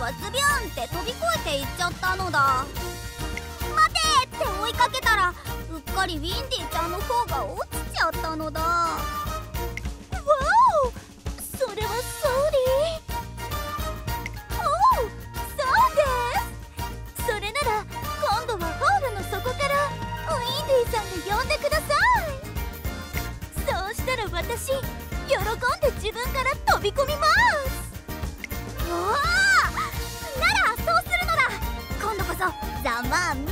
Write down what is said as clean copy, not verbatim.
がズビュンって飛び越えていっちゃったのだ。待てって追いかけたらうっかりウィンディちゃんの方が落ちちゃったのだ。わお、それはソーリー。おう、そうです。それなら今度はホールの底からウィンディさんが呼んでください。そうしたら私喜んで自分から飛び込みます。おお、ならそうするのだ。今度こそざまあみ